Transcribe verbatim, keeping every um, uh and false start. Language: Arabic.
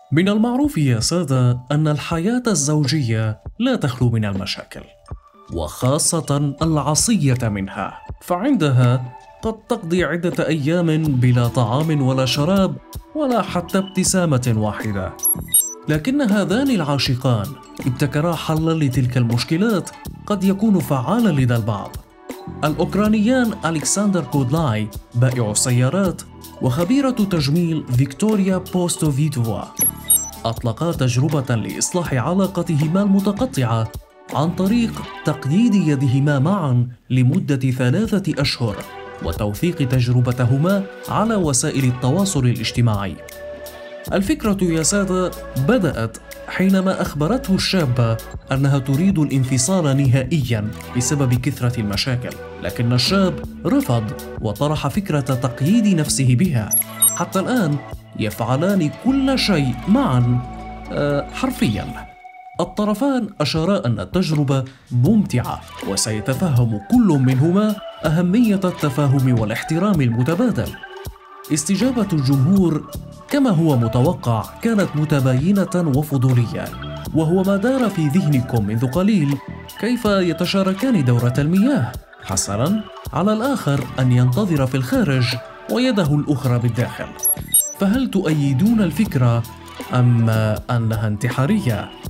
من المعروف يا سادة أن الحياة الزوجية لا تخلو من المشاكل، وخاصة العصية منها، فعندها قد تقضي عدة أيام بلا طعام ولا شراب ولا حتى ابتسامة واحدة. لكن هذان العاشقان ابتكرا حلا لتلك المشكلات قد يكون فعالا لدى البعض. الأوكرانيان ألكسندر كودلاي بائع السيارات وخبيرة تجميل فيكتوريا بوستوفيتوفا أطلقا تجربة لإصلاح علاقتهما المتقطعة عن طريق تقييد يدهما معا لمدة ثلاثة أشهر وتوثيق تجربتهما على وسائل التواصل الاجتماعي. الفكرة يا سادة بدأت حينما أخبرته الشابة أنها تريد الانفصال نهائياً بسبب كثرة المشاكل، لكن الشاب رفض وطرح فكرة تقييد نفسه بها. حتى الآن يفعلان كل شيء معاً أه حرفياً. الطرفان أشارا أن التجربة ممتعة وسيتفهم كل منهما أهمية التفاهم والاحترام المتبادل. استجابة الجمهور كما هو متوقع كانت متباينة وفضولية، وهو ما دار في ذهنكم منذ قليل: كيف يتشاركان دورة المياه؟ حسناً، على الآخر أن ينتظر في الخارج ويده الأخرى بالداخل. فهل تؤيدون الفكرة أم أنها انتحارية؟